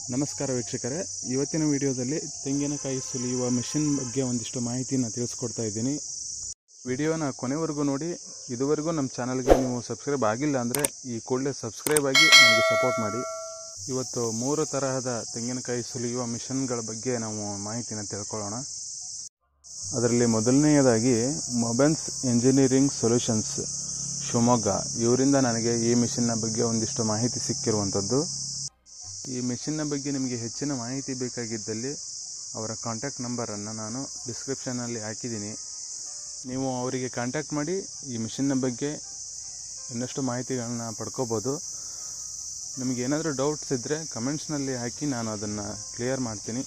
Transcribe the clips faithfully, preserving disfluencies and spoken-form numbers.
ನಮಸ್ಕಾರ ವೀಕ್ಷಕರೇ, ಇವತ್ತಿನ ವಿಡಿಯೋದಲ್ಲಿ ತೆಂಗಿನಕಾಯಿ ಸುಲಿಯುವ ಮೆಷಿನ್ ಬಗ್ಗೆ ಒಂದಿಷ್ಟು ಮಾಹಿತಿಯನ್ನು ತಿಳಿಸ್ಕೊಡ್ತಾ ಇದ್ದೀನಿ. ವಿಡಿಯೋನ ಕೊನೆವರೆಗೂ ನೋಡಿ. ಇದುವರೆಗೂ ನಮ್ಮ ಚಾನಲ್ಗೆ ನೀವು ಸಬ್ಸ್ಕ್ರೈಬ್ ಆಗಿಲ್ಲ ಅಂದರೆ ಈ ಕೂಡಲೇ ಸಬ್ಸ್ಕ್ರೈಬ್ ಆಗಿ ನನಗೆ ಸಪೋರ್ಟ್ ಮಾಡಿ. ಇವತ್ತು ಮೂರು ತರಹದ ತೆಂಗಿನಕಾಯಿ ಸುಲಿಯುವ ಮಿಷನ್ಗಳ ಬಗ್ಗೆ ನಾವು ಮಾಹಿತಿನ ತಿಳ್ಕೊಳ್ಳೋಣ. ಅದರಲ್ಲಿ ಮೊದಲನೆಯದಾಗಿ ಮೊಬೆನ್ಸ್ ಇಂಜಿನಿಯರಿಂಗ್ ಸೊಲ್ಯೂಷನ್ಸ್ ಶಿವಮೊಗ್ಗ, ಇವರಿಂದ ನನಗೆ ಈ ಮಿಷನ್ನ ಬಗ್ಗೆ ಒಂದಿಷ್ಟು ಮಾಹಿತಿ ಸಿಕ್ಕಿರುವಂಥದ್ದು. ಈ ಮಿಷನ್ನ ಬಗ್ಗೆ ನಿಮಗೆ ಹೆಚ್ಚಿನ ಮಾಹಿತಿ ಬೇಕಾಗಿದ್ದಲ್ಲಿ ಅವರ ಕಾಂಟ್ಯಾಕ್ಟ್ ನಂಬರನ್ನು ನಾನು ಡಿಸ್ಕ್ರಿಪ್ಷನ್ನಲ್ಲಿ ಹಾಕಿದ್ದೀನಿ. ನೀವು ಅವರಿಗೆ ಕಾಂಟ್ಯಾಕ್ಟ್ ಮಾಡಿ ಈ ಮಿಷನ್ನ ಬಗ್ಗೆ ಇನ್ನಷ್ಟು ಮಾಹಿತಿಗಳನ್ನ ಪಡ್ಕೋಬೋದು. ನಿಮಗೆ ಏನಾದರೂ ಡೌಟ್ಸ್ ಇದ್ದರೆ ಕಮೆಂಟ್ಸ್ನಲ್ಲಿ ಹಾಕಿ, ನಾನು ಅದನ್ನು ಕ್ಲಿಯರ್ ಮಾಡ್ತೀನಿ.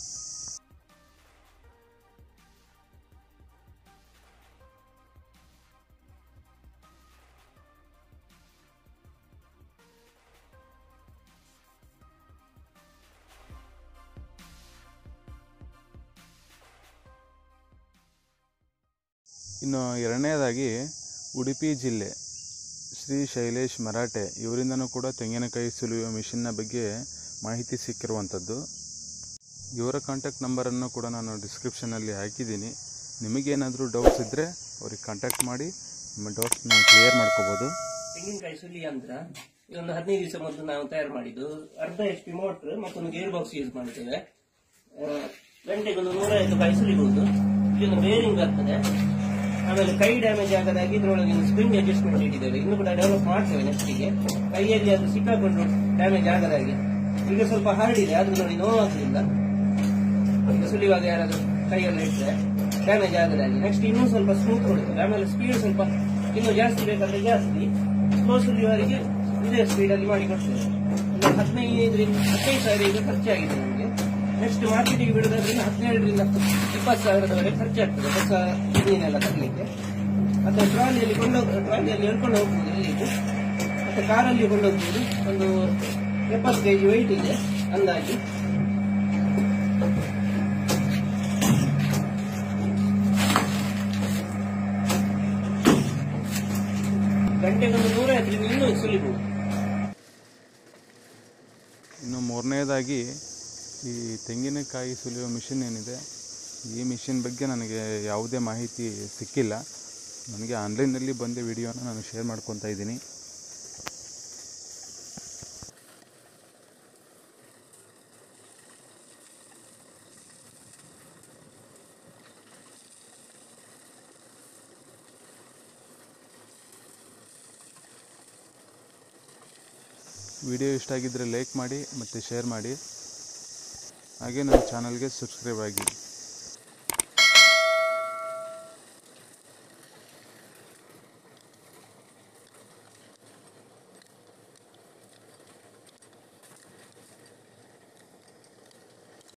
ಇನ್ನು ಎರಡನೇದಾಗಿ ಉಡುಪಿ ಜಿಲ್ಲೆ ಶ್ರೀ ಶೈಲೇಶ್ ಮರಾಠೆ, ಇವರಿಂದನೂ ಕೂಡ ತೆಂಗಿನಕಾಯಿ ಸುಲಿಯುವ ಮಿಷನ್ನ ಬಗ್ಗೆ ಮಾಹಿತಿ ಸಿಕ್ಕಿರುವಂಥದ್ದು. ಇವರ ಕಾಂಟ್ಯಾಕ್ಟ್ ನಂಬರನ್ನು ಕೂಡ ನಾನು ಡಿಸ್ಕ್ರಿಪ್ಷನಲ್ಲಿ ಹಾಕಿದ್ದೀನಿ. ನಿಮಗೇನಾದರೂ ಡೌಟ್ಸ್ ಇದ್ದರೆ ಅವ್ರಿಗೆ ಕಾಂಟ್ಯಾಕ್ಟ್ ಮಾಡಿ ನಿಮ್ಮ ಡೌಟ್ಸ್ನ ಕ್ಲಿಯರ್ ಮಾಡ್ಕೋಬೋದು. ತೆಂಗಿನಕಾಯಿ ಸುಲಿ ಯಂತ್ರ ಇದೊಂದು ಹದಿನೈದು ದಿವಸ ಮೊದಲು ನಾವು ತಯಾರು ಮಾಡಿದ್ದು. ಅರ್ಧ ಎಚ್ ಪಿ ಮೋಟರ್ ಮತ್ತೊಂದು ಗೇರ್ ಬಾಕ್ಸ್ ಯೂಸ್ ಮಾಡಿದ್ದೇವೆ. ಗಂಟೆಗೆ ಒಂದು ನೂರೈವತ್ತು ಕಾಯಿ ಸುಲಿಬಹುದು. ಇದೊಂದು ಬೇರಿಂಗ್ ಬರ್ತದೆ. ಆಮೇಲೆ ಕೈ ಡ್ಯಾಮೇಜ್ ಆಗದಾಗಿ ಇದರೊಳಗೆ ಸ್ಪ್ರಿಂಗ್ ಅಡ್ಜಸ್ಟ್ಮೆಂಟ್ ಇಟ್ಟಿದ್ದೇವೆ. ಇನ್ನು ಕೂಡ ಡೆವಲಪ್ ಮಾಡ್ತೇವೆ ನೆಕ್ಸ್ಟಿಗೆ. ಕೈಯಲ್ಲಿ ಅದು ಸಿಕ್ಕಾಕೊಂಡು ಡ್ಯಾಮೇಜ್ ಆಗದಾಗಿ. ಈಗ ಸ್ವಲ್ಪ ಹಾರ್ಡ್ ಇದೆ, ಆದ್ರೂ ನೋಡಿ ನೋವಾಗಲಿಲ್ಲ. ಈಗ ಸುಲಿಯುವಾಗ ಯಾರಾದ್ರೂ ಕೈಯಲ್ಲಿ ಇಟ್ಟರೆ ಡ್ಯಾಮೇಜ್ ಆಗದಾಗಿ. ನೆಕ್ಸ್ಟ್ ಇನ್ನೂ ಸ್ವಲ್ಪ ಸ್ಮೂತ್ ಕೊಡ್ತದೆ. ಆಮೇಲೆ ಸ್ಪೀಡ್ ಸ್ವಲ್ಪ ಇನ್ನೂ ಜಾಸ್ತಿ ಬೇಕಾದ್ರೆ ಜಾಸ್ತಿ, ಸ್ಲೋ ಸುಲಿಯುವವರಿಗೆ ಇದೇ ಸ್ಪೀಡಲ್ಲಿ ಮಾಡಿ ಕೊಡ್ತೇವೆ. ಹದಿನೈದರಿಂದ ಹದಿನೈದು ಸಾವಿರ ಈಗ ಖರ್ಚಾಗಿದೆ ನಮಗೆ. ನೆಕ್ಸ್ಟ್ ಮಾರ್ಕೆಟಿಗೆ ಬಿಡೋದ್ರಿಂದ ಹದಿನೇಳರಿಂದ ಇಪ್ಪತ್ತು ಸಾವಿರದವರೆಗೆ ಖರ್ಚಾಗ್ತದೆ ಹೊಸ ಇಂಜಿನೆಲ್ಲ ತರಲಿಕ್ಕೆ. ಮತ್ತೆ ಟ್ರಾಲಿಯಲ್ಲಿ ಕೊಂಡೋಗ ಟ್ರಾಲಿಯಲ್ಲಿ ಹೇಳ್ಕೊಂಡು ಹೋಗ್ಬೋದು ಇಲ್ಲಿಗೆ. ಮತ್ತೆ ಕಾರಲ್ಲಿ ಕೊಂಡೋಗ್ಬೋದು. ಒಂದು ಎಪ್ಪತ್ತು ಕೆಜಿ ವೆಯ್ಟ್ ಇದೆ ಅಂದಾಜು. ಗಂಟೆಗೊಂದು ನೂರೈವತ್ತರಿಂದ ಇನ್ನೂರು ಸುಲಿಬಹುದು. ಇನ್ನು ಮೂರನೇದಾಗಿ ಈ ತೆಂಗಿನಕಾಯಿ ಸುಲಿಯುವ ಮಿಷಿನ್ ಏನಿದೆ, ಈ ಮಿಷಿನ್ ಬಗ್ಗೆ ನನಗೆ ಯಾವುದೇ ಮಾಹಿತಿ ಸಿಕ್ಕಿಲ್ಲ. ನನಗೆ ಆನ್ಲೈನಲ್ಲಿ ಬಂದ ವಿಡಿಯೋನ ನಾನು ಶೇರ್ ಮಾಡ್ಕೊತಾ ಇದ್ದೀನಿ. ವಿಡಿಯೋ ಇಷ್ಟ ಆಗಿದ್ದರೆ ಲೈಕ್ ಮಾಡಿ ಮತ್ತು ಶೇರ್ ಮಾಡಿ. ಹಾಗೆ ನಮ್ಮ ಚಾನಲ್ಗೆ ಸಬ್ಸ್ಕ್ರೈಬ್ ಆಗಿ.